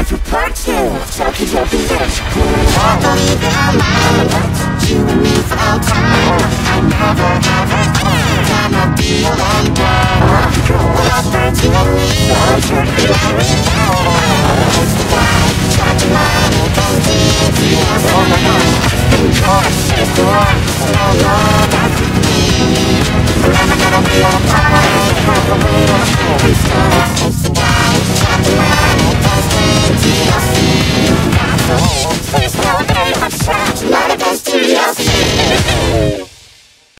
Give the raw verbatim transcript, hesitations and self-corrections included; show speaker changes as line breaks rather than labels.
life for part two. Talking about the rich. I believe in our mind. You and me for all time. I never, ever, time I'll be alone. We're all birds, you and me. All for the glory. It's the vibe. Try to line it, don't leave. Yeah, oh my God. In course, it's the one. No love, that's with me. Forever gonna be a part. Have a way to be still.